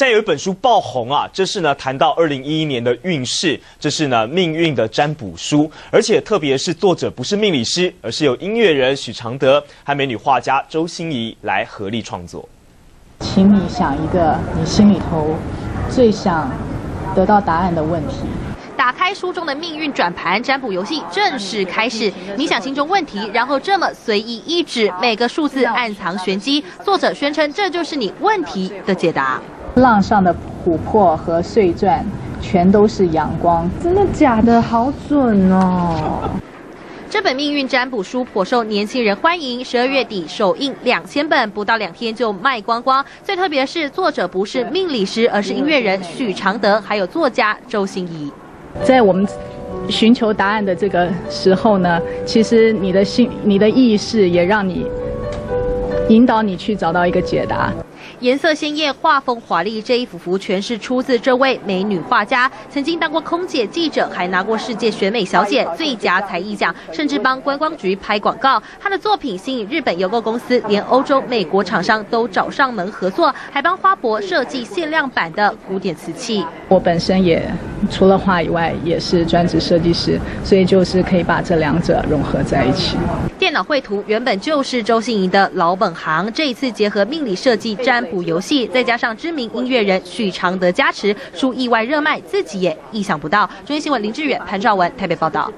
但有一本书爆红啊，这是呢谈到2011年的运势，这是呢命运的占卜书，而且特别是作者不是命理师，而是由音乐人许常德和美女画家周心怡来合力创作。 请你想一个你心里头最想得到答案的问题。 打开书中的命运转盘占卜游戏正式开始，你想心中问题，然后这么随意一指，每个数字暗藏玄机。作者宣称这就是你问题的解答。 浪上的琥珀和碎钻全都是阳光， 真的假的？好准哦！ 这本命运占卜书颇受年轻人欢迎，12月底首印2000本，不到2天就卖光光。最特别的是，作者不是命理师，而是音乐人许常德，还有作家周心怡。 在我们寻求答案的这个时候呢，其实你的意识也让你引导你去找到一个解答。 颜色鲜艳，画风华丽，这一幅幅全是出自这位美女画家。曾经当过空姐、记者，还拿过世界选美小姐最佳才艺奖，甚至帮观光局拍广告。她的作品吸引日本邮购公司，连欧洲、美国厂商都找上门合作，还帮花博设计限量版的古典瓷器。 我本身也除了画以外，也是专职设计师，所以就是可以把这两者融合在一起。 电脑绘图原本就是周心怡的老本行，这一次结合命理设计占卜游戏，再加上知名音乐人许常德加持，书意外热卖，自己也意想不到。中央新闻林志远、潘兆文台北报道。